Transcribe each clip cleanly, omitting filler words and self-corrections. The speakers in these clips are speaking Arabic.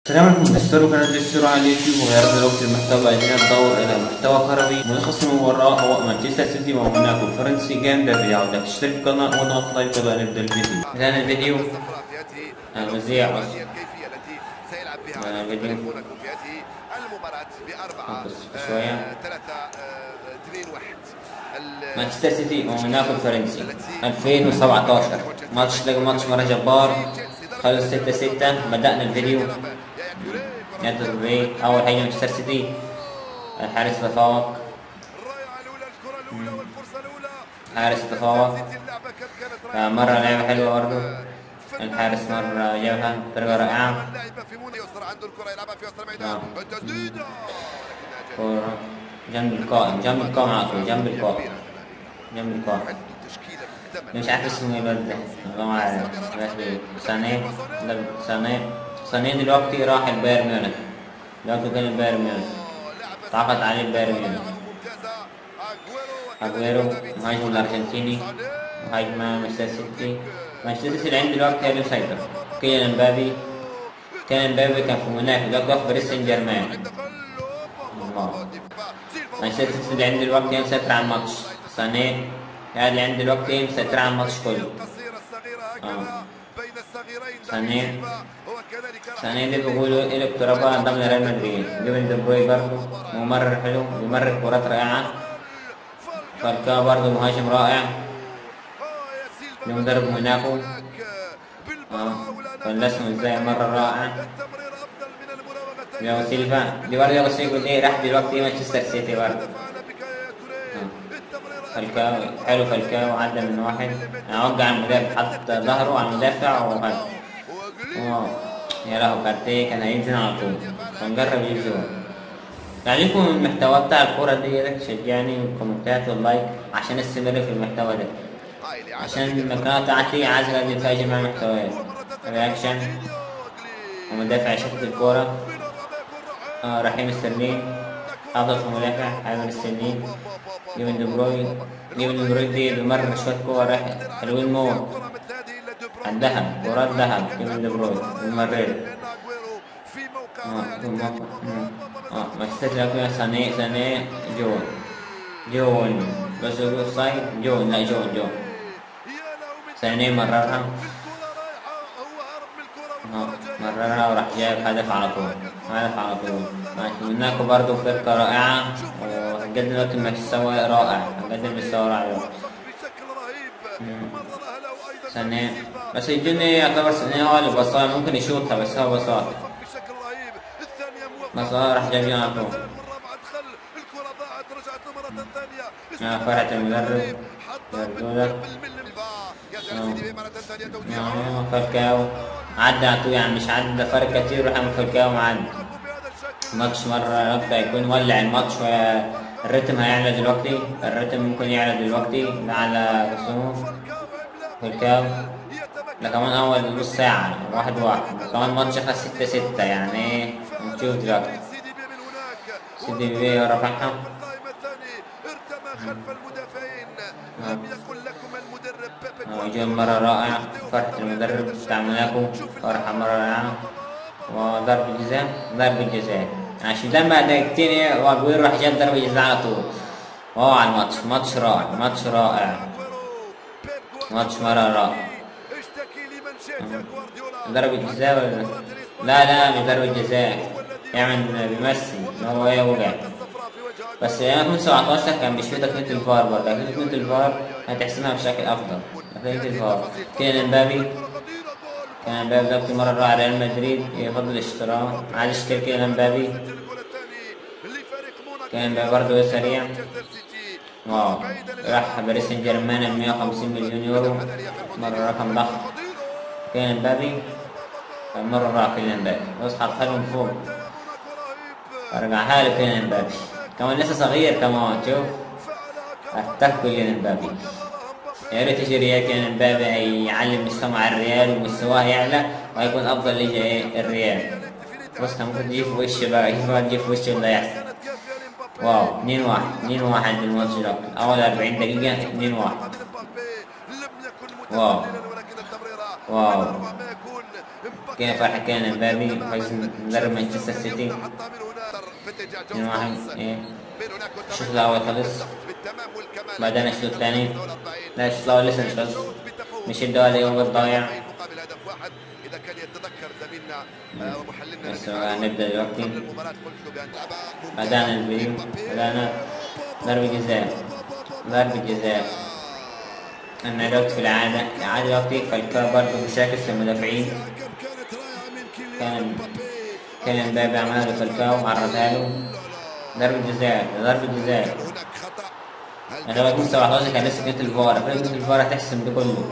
السلام عليكم، تستمعوا قناة السرعة على اليوتيوب. وغيرنا دلوقتي المحتوى عايزين نتطور إلى محتوى كروي. ملخص المباراة هو مانشستر سيتي وموناكو الفرنسي. جيم ده فيديو عودة، تشترك في القناة ونضغط لايك قبل أن نبدأ الفيديو. بدأنا الفيديو مذيع أصلا الفيديو شوية. مانشستر سيتي وموناكو الفرنسي 2017 ماتش مرة جبار، خلص 6-6. بدأنا الفيديو أول حاجة مانشستر سيتي الحارس تفوق، مرة لعبة حلوة برضه. الحارس مرة جابها بطريقة رائعة. جنب القائم على طول، جنب القائم. مش عارف اسمه ايه الواد ده، والله ما عارف. سانيه دلوقتي راح البايرن ميونخ. دلوقتي كان البايرن ميونخ تعاقد عليه البايرن ميونخ. اجويرو مهاجم الارجنتيني، مهاجم مانشستر سيتي. مانشستر سيتي العين دلوقتي هي اللي مسيطر. كيليان امبابي كان في موناكو، دلوقتي في باريس سان جيرمان. مانشستر سيتي العين دلوقتي هي مسيطرة على الماتش. سانيه قاعد العين دلوقتي هي مسيطرة على الماتش كله. سانيه دي بيقولوا إلك ترابا ضمن ريال مدريد. جيفن دي بروي برضه ممرر حلو، بيمرر كرات رائعة. فالكاو برضه مهاجم رائع، مدرب موناكو. والرسم ازاي مرة رائع. ياو سيلفا دي برضه دي راح دلوقتي مانشستر سيتي برضه. فالكاو حلو، فالكاو عدى من واحد، وقع المدافع، حط ظهره على المدافع وهد. يا له كارتيه كان هينزل على طول، فنجرب يجيب جول. يعجبكم المحتوى بتاع الكورة دي شجعني بالكومنتات واللايك عشان استمر في المحتوى ده، عشان القناة بتاعتي عايز اقدم فيها جميع المحتويات. رياكشن ومدافع شفت الكورة. رحيم ستيرلينج أفضل في المدافع. أيمن ستيرلينج. جيفن دي بروي دي بمرر شوية كورة حلوين موت. الذهب، كرات ذهب. جيفن دي بروي بمرر. مانشستر سيتي سانيه جون بس اوفسايد. جون سانيه مررها وراح جايب هدف على طول. موناكو برضه فرقة رائعة، وقدم دلوقتي مستوى رائع. سانيه بس الجوني يعتبر سانيه هو اللي بصار، ممكن يشوطها بس هو بصار راح جاب جون على طول. فرحة المدرب فالكاو عدى على طول، يعني مش عدى فرق كتير، راح من فالكاو معدي. ماتش مرة هيكون ولع الماتش، الريتم هيعلى دلوقتي. ممكن يعلى دلوقتي على رسوم فالكاو. ده كمان أول نص ساعة 1-1، كمان ماتش خلص 6-6. يعني ايه نشوف دلوقتي. سيدي بي رفعها جون مرة رائع. فرحة المدرب بتاع موناكو، فرحة مرة رائعة. وضرب جزاء عشان ده بعد دقيقتين واجويرو راح جاب ضربة جزاء على طول. على الماتش، ماتش رائع. ماتش مرة رائع. ضربة جزاء ولا لا مش ضربة جزاء، يعمل بيمثل ان هو وقع. بس 2017 كان بيشوف تقنية الفار برضه. تقنية الفار هتحسنها بشكل أفضل. تقنية الفار كيليان امبابي دلوقتي مرة راح ريال مدريد، يفضل اشتراه، عايز يشتري كيليان امبابي. برضه سريع. راح باريس سان جيرمان 150 مليون يورو، مرة رقم ضخم. كيليان امبابي مرة راح بص حطها له من فوق، ارجعها له كيليان امبابي. كمان لسه صغير كمان، شوف اتاك كيليان امبابي. يا ريت يجي كيليان امبابي هيعلم مستوى مع الريال ومستواه يعلى وهيكون افضل ليجا الريال. بص ممكن تجي في وشه بقى، تجي في وشه اللي هيحصل. 2-1 الماتش ده اول 40 دقيقة 2-1. كده فرحة كده امبابي فايز مدرب مانشستر سيتي 2-1. ايه الشوط الأول خلص، بعدين الشوط الثاني. لا الشوط الأول لسه مش خلص، مش الدول ايه وقت ضايع. بس هنبدأ دلوقتي. بدأنا الفيديو، بدأنا ضربة جزاء، ضربة جزاء. أنا دلوقتي في العادة دلوقتي فالكا برضه مشاكس في المدافعين. كان امبابي عملها لفالكاو وعرضها له، ضربة جزاء، ضربة جزاء. أنا لغاية 17 كان لسه كانت الفار، فرقة الفار هتحسم ده كله.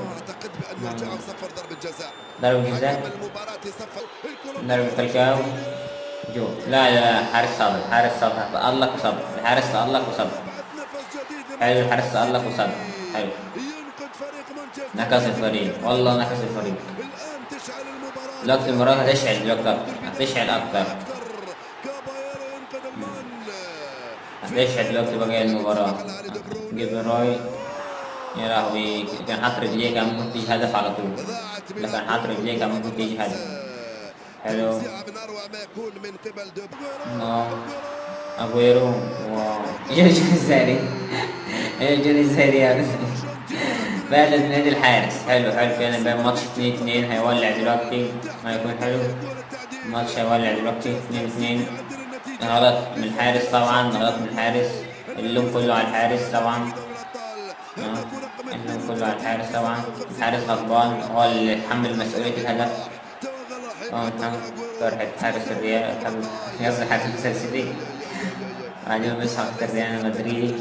ضربة جزاء، ضربة فالكاو جو. لا حارس صبر، حارس صبر تألق وصبر، الحارس تألق وصبر. حلو الحارس تألق وصبر، حلو. نكس الفريق، والله نكس الفريق. دلوقتي المباراة هتشعل دلوقتي أكتر، هتشعل أكتر، هتشعل دلوقتي بقى المباراة. جيب راي، يا لهوي كان حاط رجليه كان ممكن تيجي هدف على طول. ده كان حاط رجليه كان ممكن تيجي هدف. حلو. أغويرو جوني الزهري. جوني الزهري يعني بعد نادي الحارس. حلو كان بين ماتش 2-2 هيولع دلوقتي، هيكون حلو. الماتش هيولع دلوقتي 2-2. غلط من الحارس طبعا، غلط من الحارس. اللوم كله على الحارس طبعا. اللوم كله على الحارس طبعا. الحارس غضبان، هو اللي يتحمل مسؤولية الهدف. فرحة حارس الريال، قصدي حارس مانشستر سيتي. بعدين بيصحى الريال مدريدي.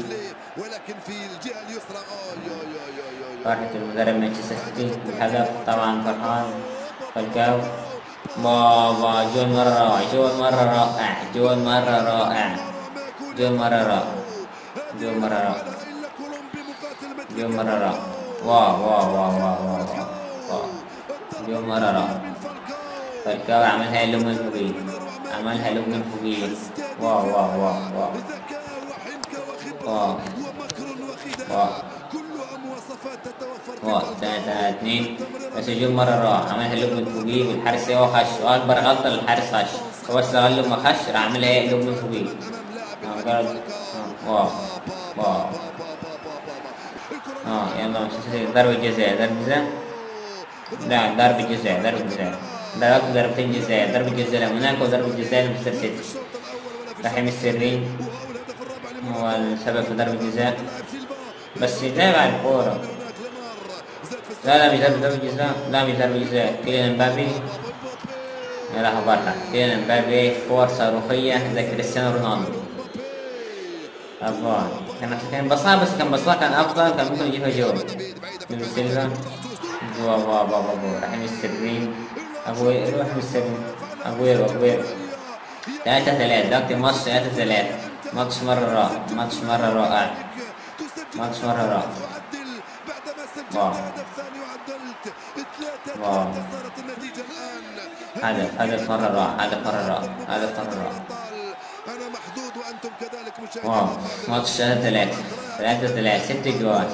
فرحة المدرب مانشستر سيتي بالهدف طبعا، فرحان. فالكاو بابا، جول مرة رائع، جول مرة رائع، جول مرة رائع، جول مرة رائع، جول مرة رائع، جول مرة رائع. واو جول مرة رائع. فالكاو عملها له من فوقيه، عملها له من فوقيه. واو 3-2. بس جول مرة رائع، عملها له من فوقيه والحارس هو خش، واكبر غلطة للحارس خش، هو استغل ما خش راح عملها ايه له من فوقيه. واو يلا ضربة جزاء، ضربة جزاء. لا ضربة جزاء، ضربة جزاء. ضربتين جزاء، ضربة جزاء لموناكو وضربة جزاء لمانشستر سيتي. رحيم السري هو السبب في ضربة جزاء، بس لعب على الكورة. لا مش ضربة جزاء، لا مش ضربة جزاء. كيليان امبابي راح برا. كيليان امبابي كور صاروخية زي كريستيانو رونالدو. أفضل كان بصها، بس كان بصها كان أفضل، كان ممكن يجيبها جول. سيلفا رحيم السري. أغويرو، رحيم السري. أغويرو 3-3. دلوقتي ماتش 3-3. ماتش مرة رائع، ماتش مرة رائع، ماتش مرة رائع. واو هدف مرة رائع، هدف مرة رائع، هدف مرة رائع. واو ماتش 3-3 6 جوان.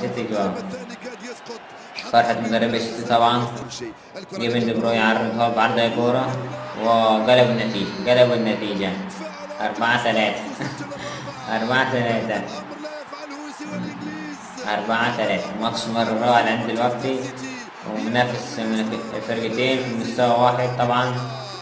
فرحة مدرب السيتي طبعا. كيفن دي بروين يعرضها بعرض كورة وقلب النتيجة 4-3. 4-3. ماتش مرة رائع لعند دلوقتي، ومنافس من الفرقتين في مستوى واحد طبعا.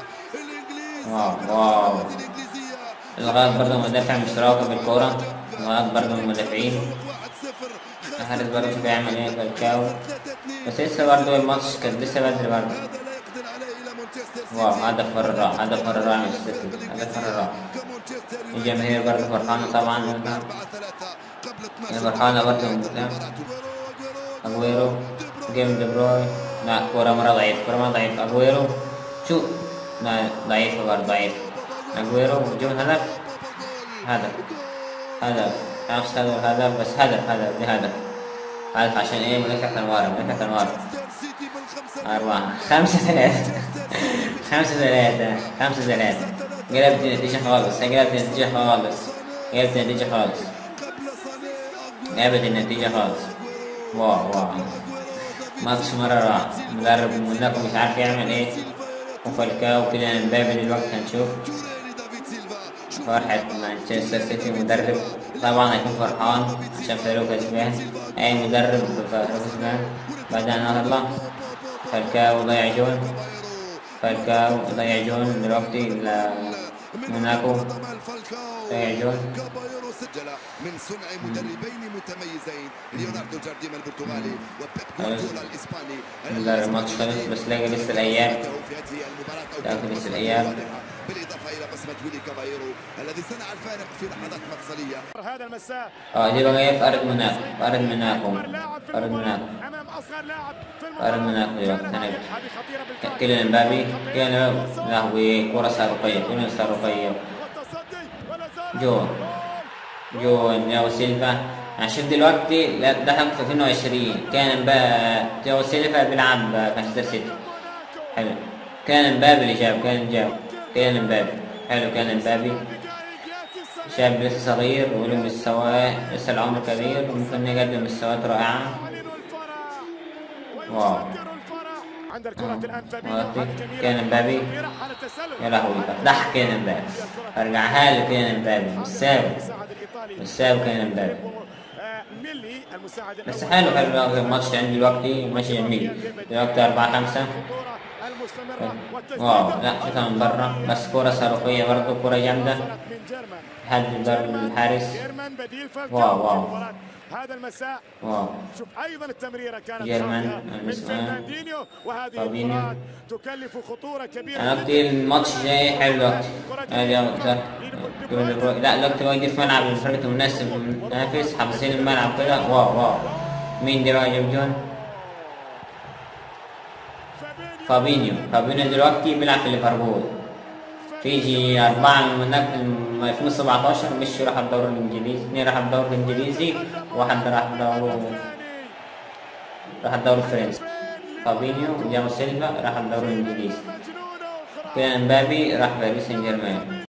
واو الغلط برضه مدافع مش راقب بالكورة، الغلط برضه من المدافعين. الحارس برضه شوف يعمل ايه فالكاو، بس لسه برضه الماتش كان لسه بدري برضه. واو هدف مرة رائع من السيتي، هدف مرة رائع. الجماهير برضه فرحانة طبعا، فرحانة برضه من قدام. أغويرو جيم دي بروي، لا كورة مرة ضعيف. أغويرو شو، لا ضعيفة برضه، ضعيف. أغويرو جون هدف نفس هذا الهدف، بس هدف عشان ايه؟ مدافع كان ورا 5-3. 5-3 قلبت النتيجة خالص، واو ماتش مرة رائع. مدرب موناكو مش عارف يعمل ايه، وفالكاو كيليان امبابي دلوقتي هنشوف فرحة مانشستر سيتي. مدرب طبعا هيكون فرحان عشان فريقه كسبان، أي مدرب فريقه كسبان. بدأنا نطلع. فالكاو ضيع جون، فالكاو ضيع جون دلوقتي موناكو ضيع جون من صنع مدربين متميزين، ليوناردو جارديم البرتغالي وبيب جوارديولا الاسباني. الماتش خلص بس لاقي لسه الأيام، لاقي لسه الأيام. بالإضافة إلى بصمة ويلي كابايرو الذي صنع الفارق في لحظات مفصلية. هذا المساء دي بقى في أرض موناكو، أرض موناكو، أرض موناكو، امام اصغر لاعب في أرض موناكو دلوقتي. هذه خطيره بالفعل. كيليان امبابي، كيليان لهوي كرة صاروخية، كرة صاروخية. والتصدي ولا زال جون تياغو سيلفا. هنشوف دلوقتي دخل في 22 كان تياغو سيلفا بيلعب مانشستر سيتي. حلو، كان امبابي اللي جاب، كان امبابي. حلو، كان امبابي شاب لسه صغير وله مستوى، لسه العمر كبير وممكن يقدم مستويات رائعة. واو، عند الكرة الآن فابينيو. كان امبابي يا لهوي فتح كان امبابي، ارجعها له كان امبابي بالساوي كان امبابي. بس حلو الماتش عندي دلوقتي ماشي جميل دلوقتي 4-5. واو، لا شوفها من برا بس كرة صاروخية برضه، كرة جامدة لحد ضرب الحارس. واو هذا المساء. واو، شوف ايضا التمريره كانت جيرمان من فيرناندينيو، وهذه الكرات تكلف خطوره كبيره. انا وقت الماتش جاي حلو وقت. لا دلوقتي واقف في ملعب الفريق المنافس حافظين الملعب كده. واو مين دلوقتي جاب جون؟ فابينيو دلوقتي بيلعب في ليفربول. فيجي 4 من 2017 مشوا راح الدوري الانجليزي، 2 راح الدوري الانجليزي وواحد راح الدوري الفرنسي. فابينيو وتياغو سيلفا راح الدوري الانجليزي. كيليان امبابي راح باريس سان جيرمان.